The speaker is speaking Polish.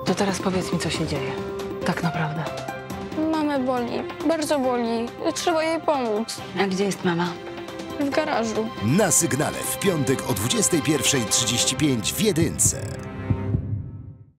To teraz powiedz mi, co się dzieje. Tak naprawdę. Mamę boli, bardzo boli. Trzeba jej pomóc. A gdzie jest mama? W garażu. Na Sygnale w piątek o 21:35 w Jedynce.